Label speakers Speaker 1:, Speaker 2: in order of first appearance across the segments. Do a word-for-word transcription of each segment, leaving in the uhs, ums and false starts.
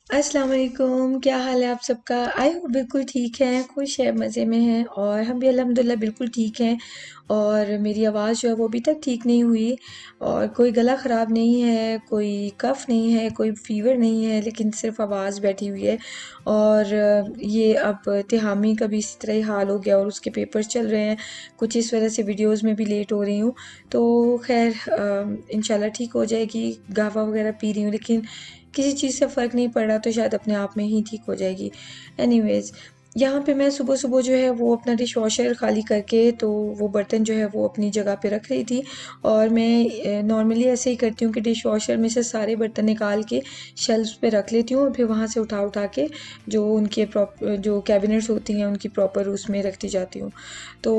Speaker 1: अस्सलाम वालेकुम, क्या हाल है आप सबका? आई होप बिल्कुल ठीक है, खुश है, मज़े में हैं और हम भी अल्हम्दुलिल्लाह बिल्कुल ठीक हैं। और मेरी आवाज़ जो है वो अभी तक ठीक नहीं हुई और कोई गला ख़राब नहीं है, कोई कफ़ नहीं है, कोई फ़ीवर नहीं है, लेकिन सिर्फ़ आवाज़ बैठी हुई है। और ये अब तिहामी का भी इसी तरह ही हाल हो गया और उसके पेपर्स चल रहे हैं, कुछ इस वजह से वीडियोज़ में भी लेट हो रही हूँ। तो ख़ैर अ, इंशाल्लाह ठीक हो जाएगी, गावा वग़ैरह पी रही हूँ लेकिन किसी चीज़ से फ़र्क नहीं पड़ रहा तो शायद अपने आप में ही ठीक हो जाएगी। एनीवेज़, यहाँ पे मैं सुबह-सुबह जो है वो अपना डिश वॉशर खाली करके तो वो बर्तन जो है वो अपनी जगह पे रख रही थी और मैं अ, नॉर्मली ऐसे ही करती हूँ कि डिश वॉशर में से सारे बर्तन निकाल के शेल्फ़्स पे रख लेती हूँ और फिर वहाँ से उठा-उठा के जो उनके प्रॉप जो कैबिनेट्स होती हैं उनकी प्रॉपर उसमें रखती जाती हूँ। तो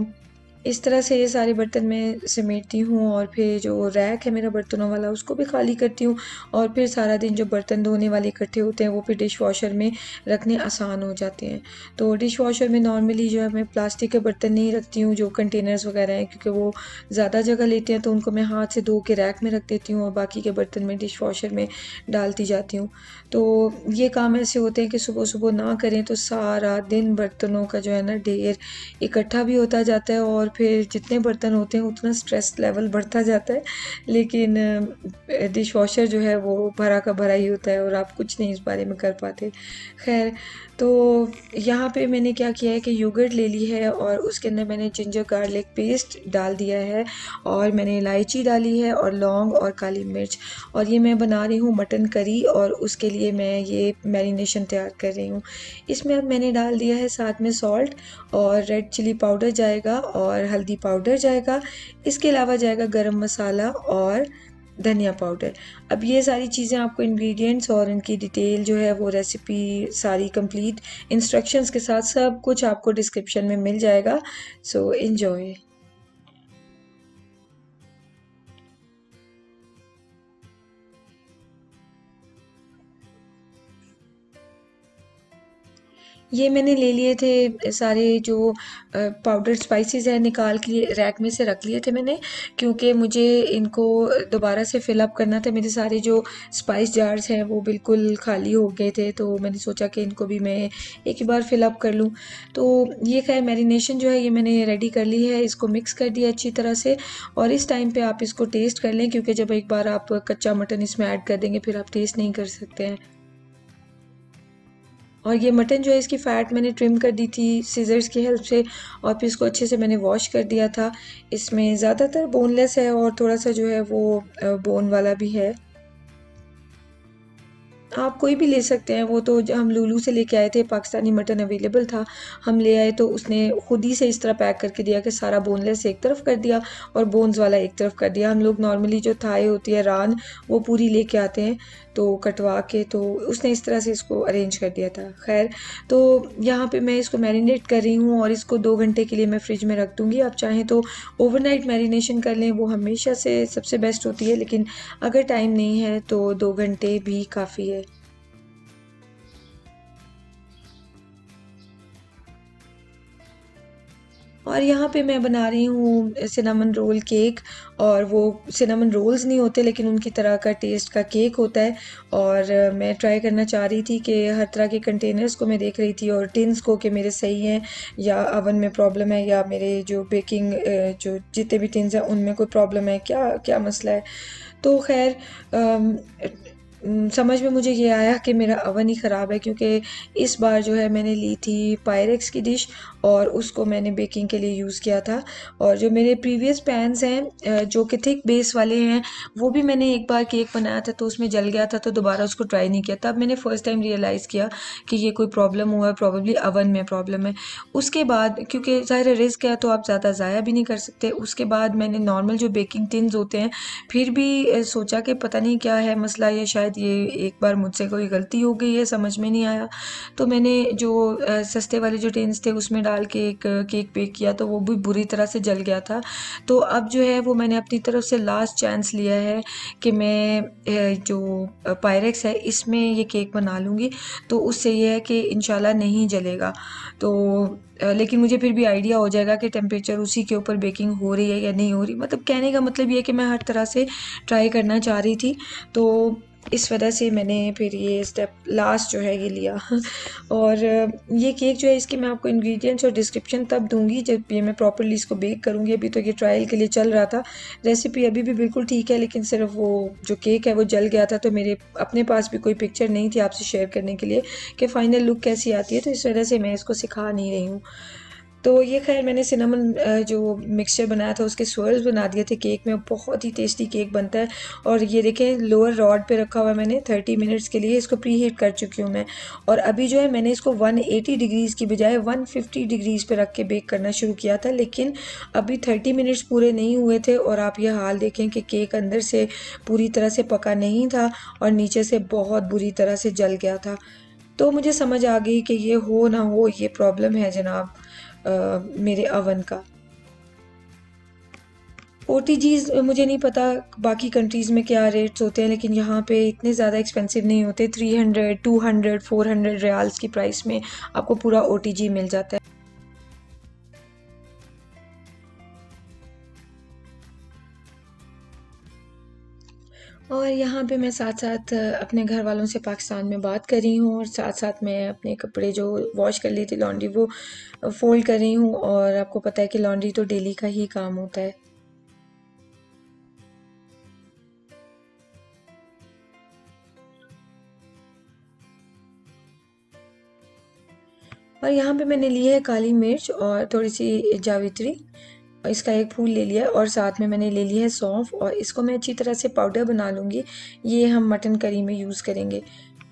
Speaker 1: इस तरह से ये सारे बर्तन मैं समेटती हूँ और फिर जो रैक है मेरा बर्तनों वाला उसको भी खाली करती हूँ और फिर सारा दिन जो बर्तन धोने वाले इकट्ठे होते हैं वो फिर डिश वॉशर में रखने आसान हो जाते हैं। तो डिश वॉशर में नॉर्मली जो है मैं प्लास्टिक के बर्तन नहीं रखती हूँ जो कंटेनर्स वगैरह हैं क्योंकि वो ज़्यादा जगह लेते हैं तो उनको मैं हाथ से धो के रैक में रख देती हूँ और बाकी के बर्तन मैं डिश वॉशर में डालती जाती हूँ। तो ये काम ऐसे होते हैं कि सुबह-सुबह ना करें तो सारा दिन बर्तनों का जो है ना ढेर इकट्ठा भी होता जाता है और फिर जितने बर्तन होते हैं उतना स्ट्रेस लेवल बढ़ता जाता है। लेकिन अ, डिश वॉशर जो है वो भरा का भरा ही होता है और आप कुछ नहीं इस बारे में कर पाते। ख़ैर, तो यहाँ पे मैंने क्या किया है कि योगर्ट ले ली है और उसके अंदर मैंने जिंजर गार्लिक पेस्ट डाल दिया है और मैंने इलायची डाली है और लौंग और काली मिर्च और ये मैं बना रही हूँ मटन करी और उसके लिए मैं ये मैरिनेशन तैयार कर रही हूँ। इसमें अब मैंने डाल दिया है साथ में सॉल्ट और रेड चिली पाउडर जाएगा और हल्दी पाउडर जाएगा। इसके अलावा जाएगा गरम मसाला और धनिया पाउडर। अब ये सारी चीज़ें आपको इंग्रेडिएंट्स और इनकी डिटेल जो है वो रेसिपी सारी कंप्लीट इंस्ट्रक्शंस के साथ सब कुछ आपको डिस्क्रिप्शन में मिल जाएगा। So enjoy. ये मैंने ले लिए थे सारे जो पाउडर स्पाइसेस हैं निकाल के रैक में से रख लिए थे मैंने क्योंकि मुझे इनको दोबारा से फिल अप करना था। मेरे सारे जो स्पाइस जार्स हैं वो बिल्कुल खाली हो गए थे तो मैंने सोचा कि इनको भी मैं एक ही बार फिल अप कर लूँ। तो ये खैर मैरिनेशन जो है ये मैंने रेडी कर ली है, इसको मिक्स कर दिया अच्छी तरह से और इस टाइम पे आप इसको टेस्ट कर लें क्योंकि जब एक बार आप कच्चा मटन इसमें ऐड कर देंगे फिर आप टेस्ट नहीं कर सकते हैं। और ये मटन जो है इसकी फ़ैट मैंने ट्रिम कर दी थी सीज़र्स की हेल्प से और फिर इसको अच्छे से मैंने वॉश कर दिया था। इसमें ज़्यादातर बोनलेस है और थोड़ा-सा जो है वो अ, बोन वाला भी है। आप कोई भी ले सकते हैं, वो तो ज हम लुलु से लेके आए थे, पाकिस्तानी मटन अवेलेबल था। हम ले आए तो उसने खुद ही से इस तरह पैक करके दिया कि सारा बोनलेस एक तरफ कर दिया और बोन्स वाला एक तरफ कर दिया। हम लोग नॉर्मली जो थाई होती है रान, वो पूरी लेके आते हैं, तो कटवा के तो उसने इस तरह से इसको अरेंज कर दिया था। ख़ैर, तो यहाँ पे मैं इसको मैरिनेट कर रही हूँ और इसको दो घंटे के लिए मैं फ्रिज में रख दूँगी। आप चाहें तो ओवरनाइट मैरिनेशन कर लें, वो हमेशा से सबसे बेस्ट होती है, लेकिन अगर टाइम नहीं है तो दो घंटे भी काफ़ी है। और यहाँ पे मैं बना रही हूँ सिनेमन रोल केक और वो सिनेमन रोल्स नहीं होते लेकिन उनकी तरह का टेस्ट का केक होता है और अ, मैं ट्राई करना चाह रही थी कि हर तरह के कंटेनर्स को मैं देख रही थी और टिन्स को कि मेरे सही हैं या अवन में प्रॉब्लम है या मेरे जो बेकिंग जो जितने भी टिन्स हैं उनमें कोई प्रॉब्लम है, क्या क्या मसला है। तो खैर अम, उम, समझ में मुझे ये आया कि मेरा अवन ही ख़राब है क्योंकि इस बार जो है मैंने ली थी पायरेक्स की डिश और उसको मैंने बेकिंग के लिए यूज़ किया था और जो मेरे प्रीवियस पैन्स हैं अ, जो कि थिक बेस वाले हैं वो भी मैंने एक बार केक बनाया था तो उसमें जल गया था तो दोबारा उसको ट्राई नहीं किया। तब मैंने फ़र्स्ट टाइम रियलाइज़ किया कि ये कोई प्रॉब्लम हुआ है, प्रॉबेबली अवन में प्रॉब्लम है। उसके बाद क्योंकि ज़ाहिर है रिस्क है तो आप ज़्यादा ज़ाया भी नहीं कर सकते। उसके बाद मैंने नॉर्मल जो बेकिंग टिन्स होते हैं फिर भी अ, सोचा कि पता नहीं क्या है मसला, या शायद ये एक बार मुझसे कोई गलती हो गई है, समझ में नहीं आया। तो मैंने जो अ, सस्ते वाले जो टिन्स थे उसमें डाल के एक केक बेक किया तो वो भी बुरी तरह से जल गया था। तो अब जो है वो मैंने अपनी तरफ से लास्ट चांस लिया है कि मैं अ, जो अ, पायरेक्स है इसमें ये केक बना लूँगी। तो उससे ये है कि इंशाल्लाह नहीं जलेगा। तो अ, लेकिन मुझे फिर भी आइडिया हो जाएगा कि टेम्परेचर उसी के ऊपर बेकिंग हो रही है या नहीं हो रही। मतलब कहने का मतलब ये है कि मैं हर तरह से ट्राई करना चाह रही थी। तो इस वजह से मैंने फिर ये स्टेप लास्ट जो है ये लिया। और ये केक जो है इसकी मैं आपको इंग्रेडिएंट्स और डिस्क्रिप्शन तब दूंगी जब ये मैं प्रॉपरली इसको बेक करूँगी। अभी तो ये ट्रायल के लिए चल रहा था। रेसिपी अभी भी बिल्कुल ठीक है, लेकिन सिर्फ वो जो केक है वो जल गया था, तो मेरे अपने पास भी कोई पिक्चर नहीं थी आपसे शेयर करने के लिए कि फ़ाइनल लुक कैसी आती है, तो इस वजह से मैं इसको सिखा नहीं रही हूँ। तो ये खैर मैंने सिनेमन जो मिक्सचर बनाया था उसके swirls बना दिए थे केक में। बहुत ही टेस्टी केक बनता है। और ये देखें लोअर रॉड पे रखा हुआ है मैंने थर्टी मिनट्स के लिए, इसको प्री हीट कर चुकी हूँ मैं। और अभी जो है मैंने इसको वन एटी डिग्रीज़ की बजाय वन फिफ्टी डिग्रीज़ पे रख के बेक करना शुरू किया था, लेकिन अभी थर्टी मिनट्स पूरे नहीं हुए थे और आप ये हाल देखें कि केक अंदर से पूरी तरह से पका नहीं था और नीचे से बहुत बुरी तरह से जल गया था। तो मुझे समझ आ गई कि ये हो ना हो ये प्रॉब्लम है जनाब अ, मेरे अवन का। ओ टी जीज़ मुझे नहीं पता बाकी कंट्रीज़ में क्या रेट्स होते हैं, लेकिन यहाँ पे इतने ज़्यादा एक्सपेंसिव नहीं होते। Three hundred two hundred four hundred riyals की प्राइस में आपको पूरा ओ टी जी मिल जाता है। और यहाँ पे मैं साथ साथ अपने घर वालों से पाकिस्तान में बात कर रही हूँ और साथ साथ मैं अपने कपड़े जो वॉश कर ली थी लॉन्ड्री वो फ़ोल्ड कर रही हूँ। और आपको पता है कि लॉन्ड्री तो डेली का ही काम होता है। और यहाँ पे मैंने ली है काली मिर्च और थोड़ी सी जावित्री, और इसका एक फूल ले लिया और साथ में मैंने ले लिया है सौंफ, और इसको मैं अच्छी तरह से पाउडर बना लूँगी। ये हम मटन करी में यूज़ करेंगे।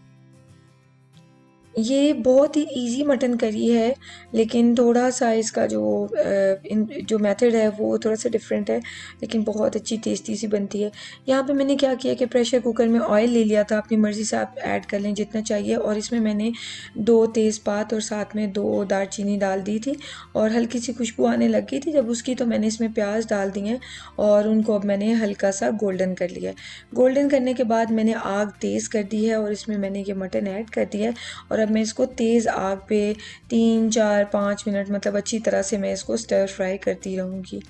Speaker 1: ये बहुत ही इजी मटन करी है, लेकिन थोड़ा सा इसका जो अ, इन जो मेथड है वो थोड़ा सा डिफरेंट है, लेकिन बहुत अच्छी टेस्टी सी बनती है। यहाँ पे मैंने क्या किया कि प्रेशर कुकर में ऑयल ले लिया था, अपनी मर्ज़ी से आप ऐड कर लें जितना चाहिए। और इसमें मैंने दो तेज़पात और साथ में दो दालचीनी डाल दी थी और हल्की सी खुशबू आने लग गई थी जब उसकी, तो मैंने इसमें प्याज डाल दिए और उनको अब मैंने हल्का सा गोल्डन कर लिया है। गोल्डन करने के बाद मैंने आग तेज़ कर दी है और इसमें मैंने ये मटन ऐड कर दिया है। और अब मैं इसको तेज़ आग पे तीन चार पाँच मिनट मतलब अच्छी तरह से मैं इसको स्टर फ्राई करती रहूँगी।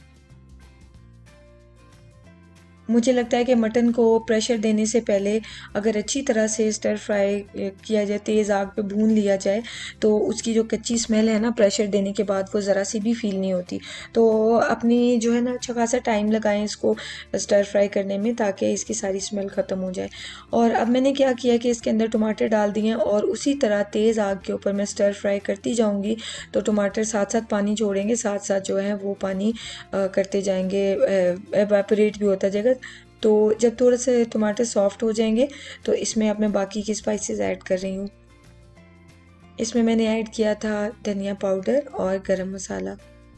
Speaker 1: मुझे लगता है कि मटन को प्रेशर देने से पहले अगर अच्छी तरह से स्टर फ्राई किया जाए, तेज़ आग पे भून लिया जाए, तो उसकी जो कच्ची स्मेल है ना प्रेशर देने के बाद वो ज़रा सी भी फील नहीं होती। तो अपनी जो है ना अच्छा खासा टाइम लगाएं इसको स्टर फ्राई करने में, ताकि इसकी सारी स्मेल ख़त्म हो जाए। और अब मैंने क्या किया कि इसके अंदर टमाटर डाल दिए और उसी तरह तेज़ आग के ऊपर मैं स्टर फ्राई करती जाऊँगी। तो टमाटर साथ साथ पानी छोड़ेंगे, साथ साथ जो है वो पानी अ, करते जाएंगे, एवापोरेट भी होता जाएगा। तो जब थोड़े से टमाटर सॉफ्ट हो जाएंगे तो इसमें अब मैं बाकी की स्पाइसेस ऐड कर रही हूँ। इसमें मैंने ऐड किया था धनिया पाउडर और गरम मसाला।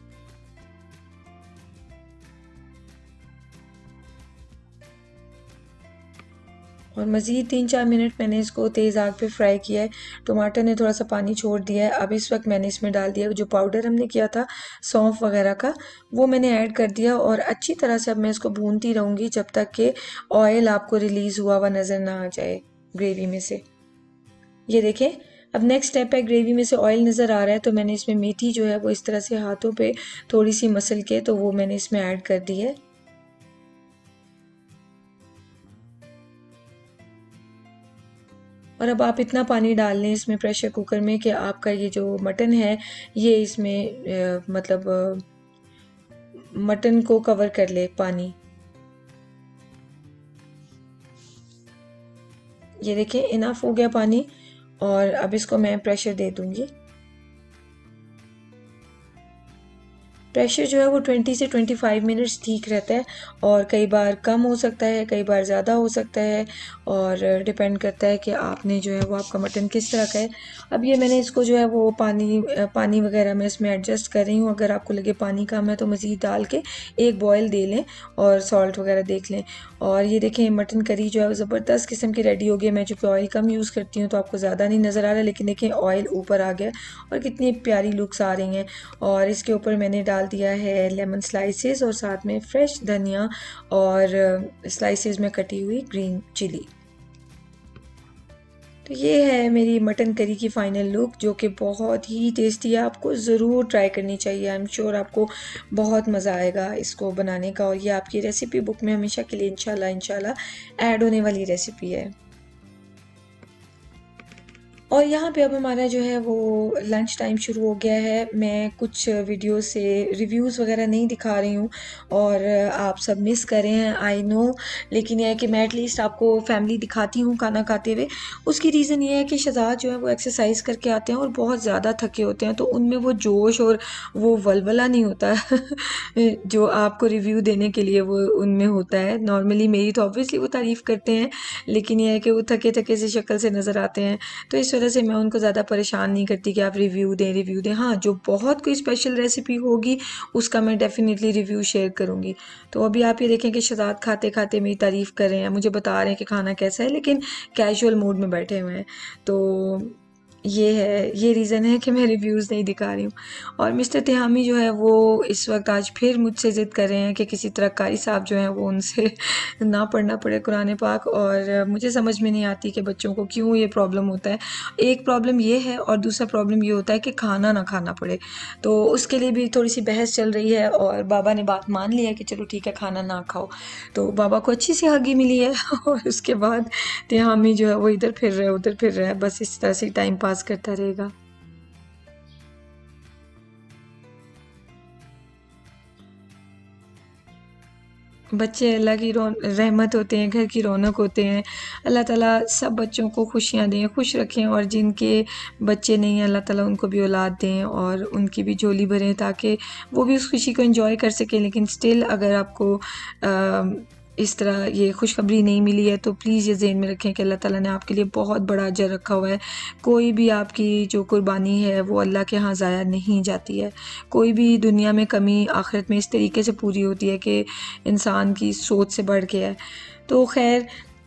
Speaker 1: और मज़ीद तीन चार मिनट मैंने इसको तेज़ आग पे फ्राई किया है। टमाटर ने थोड़ा सा पानी छोड़ दिया है। अब इस वक्त मैंने इसमें डाल दिया जो पाउडर हमने किया था सौंफ वगैरह का, वो मैंने ऐड कर दिया और अच्छी तरह से अब मैं इसको भूनती रहूँगी जब तक कि ऑयल आपको रिलीज़ हुआ हुआ नज़र ना आ जाए ग्रेवी में से। ये देखें, अब नेक्स्ट स्टेप है, ग्रेवी में से ऑयल नज़र आ रहा है, तो मैंने इसमें मेथी जो है वो इस तरह से हाथों पे थोड़ी सी मसल के तो वो मैंने इसमें ऐड कर दी है। और अब आप इतना पानी डाल लें इसमें प्रेशर कुकर में कि आपका ये जो मटन है ये इसमें अ, मतलब अ, मटन को कवर कर ले पानी। ये देखें इनफ हो गया पानी और अब इसको मैं प्रेशर दे दूंगी। प्रेशर जो है वो ट्वेंटी से ट्वेंटी फाइव मिनट्स ठीक रहता है और कई बार कम हो सकता है, कई बार ज़्यादा हो सकता है, और डिपेंड करता है कि आपने जो है वो आपका मटन किस तरह का है। अब ये मैंने इसको जो है वो पानी पानी वगैरह मैं इसमें एडजस्ट कर रही हूँ। अगर आपको लगे पानी कम है तो मज़ीद डाल के एक बॉयल दे लें और सॉल्ट वगैरह देख लें। और ये देखें मटन करी जो है वो ज़बरदस्त किस्म की रेडी हो गई। मैं चूँकि ऑयल कम यूज़ करती हूँ तो आपको ज़्यादा नहीं नज़र आ रहा, लेकिन देखें ऑयल ऊपर आ गया और कितनी प्यारी लुक्स आ रही हैं। और इसके ऊपर मैंने डाल दिया है लेमन स्लाइसेस और साथ में फ्रेश धनिया और स्लाइसेस में कटी हुई ग्रीन चिली। तो ये है मेरी मटन करी की फ़ाइनल लुक, जो कि बहुत ही टेस्टी है। आपको ज़रूर ट्राई करनी चाहिए। आई एम श्योर आपको बहुत मज़ा आएगा इसको बनाने का, और ये आपकी रेसिपी बुक में हमेशा के लिए इंशाल्लाह इंशाल्लाह ऐड होने वाली रेसिपी है। और यहाँ पे अब हमारा जो है वो लंच टाइम शुरू हो गया है। मैं कुछ वीडियो से रिव्यूज़ वगैरह नहीं दिखा रही हूँ और आप सब मिस कर रहे हैं, आई नो, लेकिन ये है कि मैं एटलीस्ट आपको फैमिली दिखाती हूँ खाना खाते हुए। उसकी रीज़न ये है कि शहज़ाद जो है वो एक्सरसाइज़ करके आते हैं और बहुत ज़्यादा थके होते हैं, तो उनमें वो जोश और वो वलवला नहीं होता जो आपको रिव्यू देने के लिए वो उनमें होता है। नॉर्मली मेरी तो ऑब्वियसली वो तारीफ़ करते हैं, लेकिन ये है कि वो थके-थके से शक्ल से नज़र आते हैं। तो इस वजह से मैं उनको ज़्यादा परेशान नहीं करती कि आप रिव्यू दें रिव्यू दें। हाँ, जो बहुत कोई स्पेशल रेसिपी होगी उसका मैं डेफ़िनेटली रिव्यू शेयर करूँगी। तो अभी आप ये देखें कि शहज़ाद खाते-खाते मेरी तारीफ़ कर रहे हैं, मुझे बता रहे हैं कि खाना कैसा है, लेकिन कैजुअल मूड में बैठे हुए हैं। तो ये है, ये रीज़न है कि मैं रिव्यूज़ नहीं दिखा रही हूँ। और मिस्टर तिहामी जो है वो इस वक़्त आज फिर मुझसे ज़िद कर रहे हैं कि किसी तरह कारी साहब जो हैं वो उनसे ना पढ़ना पड़े कुरान पाक, और मुझे समझ में नहीं आती कि बच्चों को क्यों ये प्रॉब्लम होता है। एक प्रॉब्लम ये है और दूसरा प्रॉब्लम ये होता है कि खाना ना खाना पड़े। तो उसके लिए भी थोड़ी-सी बहस चल रही है और बाबा ने बात मान ली है कि चलो ठीक है, खाना ना खाओ। तो बाबा को अच्छी-सी हगी मिली है और उसके बाद तिहामी जो है वो इधर फिर रहा है, उधर फिर रहा है, बस इस तरह से टाइम पास करता रहेगा। बच्चे अल्लाह की रौन रहमत होते हैं, घर की रौनक होते हैं। अल्लाह ताला सब बच्चों को खुशियाँ दें, खुश रखें, और जिनके बच्चे नहीं हैं अल्लाह ताला उनको भी औलाद दें और उनकी भी झोली भरें ताकि वो भी उस खुशी को एंजॉय कर सकें। लेकिन स्टिल अगर आपको अ, इस तरह ये खुशखबरी नहीं मिली है तो प्लीज़ ये ज़हन में रखें कि अल्लाह ताला ने आपके लिए बहुत बड़ा अजर रखा हुआ है। कोई भी आपकी जो कुर्बानी है वो अल्लाह के यहाँ ज़ाया नहीं जाती है। कोई भी दुनिया में कमी आखिरत में इस तरीके से पूरी होती है कि इंसान की सोच से बढ़ के है। तो ख़ैर,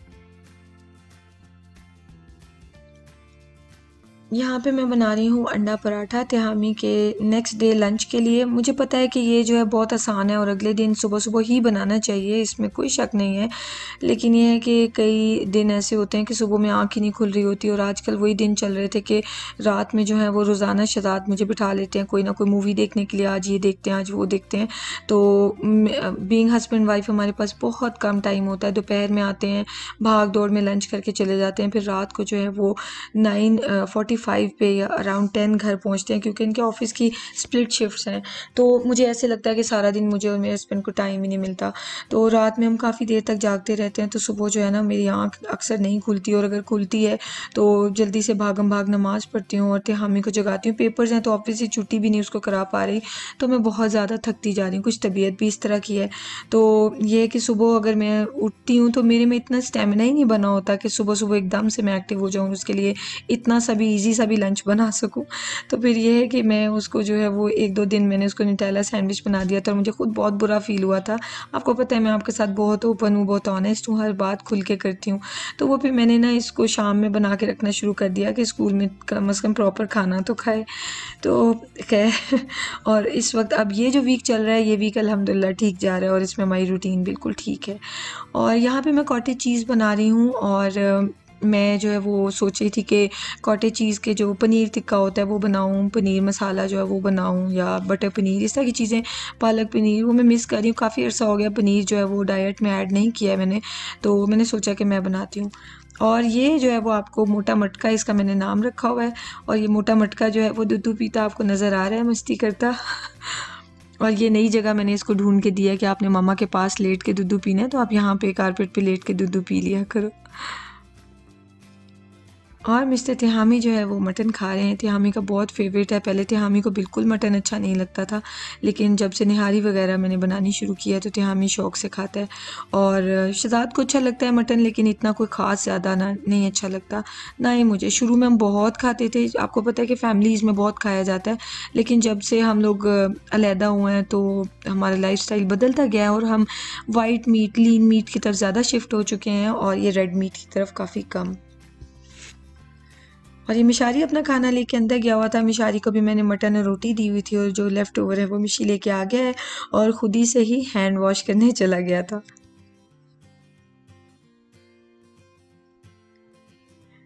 Speaker 1: यहाँ पे मैं बना रही हूँ अंडा पराठा तिहामी के नेक्स्ट डे लंच के लिए। मुझे पता है कि ये जो है बहुत आसान है और अगले दिन सुबह-सुबह ही बनाना चाहिए, इसमें कोई शक नहीं है। लेकिन ये है कि कई दिन ऐसे होते हैं कि सुबह में आँख ही नहीं खुल रही होती, और आजकल वही दिन चल रहे थे कि रात में जो है वो रोज़ाना शहज़ाद मुझे बिठा लेते हैं कोई ना कोई मूवी देखने के लिए, आज ये देखते हैं, आज वो देखते हैं। तो म बीइंग हस्बैंड वाइफ़ हमारे पास बहुत कम टाइम होता है। दोपहर में आते हैं, भाग-दौड़ में लंच करके चले जाते हैं, फिर रात को जो है वो नाइन अ, फ़ोर्टी फ़ाइव पे या अराउंड टेन घर पहुँचते हैं, क्योंकि इनके ऑफ़िस की स्प्लिट शिफ्ट्स हैं। तो मुझे ऐसे लगता है कि सारा दिन मुझे और मेरे हस्बैंड को टाइम ही नहीं मिलता। तो रात में हम काफ़ी देर तक जागते रहते हैं, तो सुबह जो है ना मेरी आँख अक्सर नहीं खुलती, और अगर खुलती है तो जल्दी से भागम-भाग नमाज़ पढ़ती हूँ और तिहामी को जगाती हूँ। पेपर्स हैं तो ऑब्वियसली छुट्टी भी नहीं उसको करा पा रही, तो मैं बहुत ज़्यादा थकती जा रही हूँ, कुछ तबीयत भी इस तरह की है। तो ये है कि सुबह अगर मैं उठती हूँ तो मेरे में इतना स्टैमिना ही नहीं बना होता कि सुबह-सुबह एकदम से मैं एक्टिव हो जाऊँ, उसके लिए इतना सा भी ईज़ी सा भी लंच बना सकूँ। तो फिर ये है कि मैं उसको जो है वो एक दो दिन मैंने उसको न्यूटेला सैंडविच बना दिया था और मुझे खुद बहुत बुरा फ़ील हुआ था। आपको पता है मैं आपके साथ बहुत ओपन हूँ, बहुत ऑनेस्ट हूँ, हर बात खुल के करती हूँ। तो वो फिर मैंने ना इसको शाम में बना के रखना शुरू कर दिया कि स्कूल में कम से कम प्रॉपर खाना तो खाए। तो खैर, और इस वक़्त अब ये जो वीक चल रहा है, ये वीक अल्हम्दुलिल्लाह ठीक जा रहा है और इसमें हमारी रूटीन बिल्कुल ठीक है। और यहाँ पे मैं कॉटेज चीज़ बना रही हूँ, और अ, मैं जो है वो सोच रही थी कि कॉटेज चीज़ के जो पनीर टिक्का होता है वो बनाऊँ, पनीर मसाला जो है वो बनाऊँ, या बटर पनीर, इस तरह की चीज़ें, पालक पनीर, वो मैं मिस कर रही हूँ। काफ़ी अर्सा हो गया पनीर जो है वो डाइट में ऐड नहीं किया है मैंने, तो मैंने सोचा कि मैं बनाती हूँ। और ये जो है वो आपको मोटा मटका, इसका मैंने नाम रखा हुआ है, और ये मोटा मटका जो है वो दूध पीता आपको नज़र आ रहा है मस्ती करता। और ये नई जगह मैंने इसको ढूँढ के दिया कि आपने मम्मा के पास लेट के दूध पीना है तो आप यहाँ पे कारपेट पे लेट के दूध पी लिया करो। और मिस्टर तिहामी जो है वो मटन खा रहे हैं। तिहामी का बहुत फ़ेवरेट है। पहले तिहामी को बिल्कुल मटन अच्छा नहीं लगता था, लेकिन जब से निहारी वग़ैरह मैंने बनानी शुरू की है तो तिहामी शौक़ से खाता है। और शहज़ाद को अच्छा लगता है मटन, लेकिन इतना कोई ख़ास ज़्यादा ना नहीं अच्छा लगता, ना ही मुझे। शुरू में हम बहुत खाते थे, आपको पता है कि फ़ैमिलीज़ में बहुत खाया जाता है, लेकिन जब से हम लोग अलहदा हुए हैं तो हमारा लाइफ़स्टाइल बदलता गया है और हम वाइट मीट, लीन मीट की तरफ ज़्यादा शिफ्ट हो चुके हैं और ये रेड मीट की तरफ काफ़ी कम। और ये मिशारी अपना खाना लेके अंदर गया हुआ था। मिशारी को भी मैंने मटन और रोटी दी हुई थी, और जो लेफ़्ट ओवर है वो मिशी लेके आ गया है और खुद ही से ही हैंड वॉश करने चला गया था।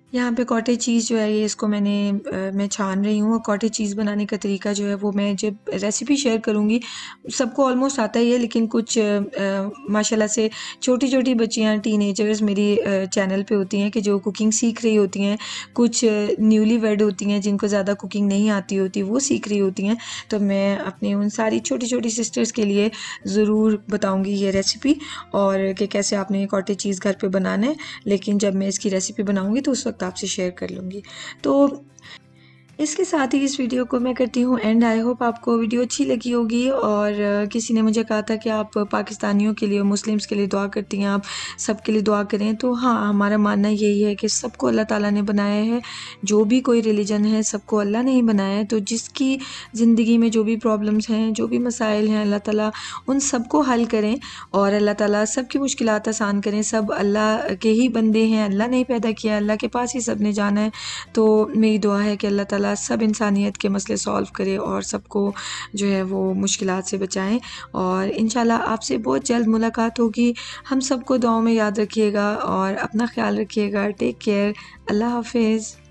Speaker 1: यहाँ पे कॉटेज चीज़ जो है ये इसको मैंने अ, मैं छान रही हूँ और कॉटेज चीज़ बनाने का तरीका जो है वो मैं जब रेसिपी शेयर करूँगी सबको ऑलमोस्ट आता ही है, लेकिन कुछ अ, माशाल्लाह से छोटी-छोटी बच्चियाँ टीनेजर्स मेरी अ, चैनल पे होती हैं कि जो कुकिंग सीख रही होती हैं, कुछ न्यूली वेड होती हैं जिनको ज़्यादा कुकिंग नहीं आती होती, वो सीख रही होती हैं। तो मैं अपनी उन सारी छोटी-छोटी सिस्टर्स के लिए ज़रूर बताऊँगी ये रेसिपी और कि कैसे आपने ये कॉटेज चीज़ घर पे बनाना है। लेकिन जब मैं इसकी रेसिपी बनाऊँगी तो उस वक़्त आपसे शेयर कर लूँगी। तो इसके साथ ही इस वीडियो को मैं करती हूँ एंड। आई होप आपको वीडियो अच्छी लगी होगी और अ, किसी ने मुझे कहा था कि आप पाकिस्तानियों के लिए और मुस्लिम्स के लिए दुआ करती हैं, आप सबके लिए दुआ करें। तो हाँ, हमारा मानना यही है कि सबको अल्लाह ताला ने बनाया है, जो भी कोई रिलीजन है सबको अल्लाह ने ही बनाया है। तो जिसकी ज़िंदगी में जो भी प्रॉब्लम्स हैं, जो भी मसाइल हैं, अल्लाह ताला उन सबको हल करें और अल्लाह ताला सबकी मुश्किलात आसान करें। सब अल्लाह के ही बंदे हैं, अल्लाह ने ही पैदा किया, अल्लाह के पास ही सब ने जाना है। तो मेरी दुआ है कि अल्लाह ताला सब इंसानियत के मसले सॉल्व करे और सबको जो है वो मुश्किलात से बचाएं। और इंशाल्लाह आपसे बहुत जल्द मुलाकात होगी। हम सबको दुआओं में याद रखिएगा और अपना ख्याल रखिएगा। Take care. अल्लाह हाफिज़।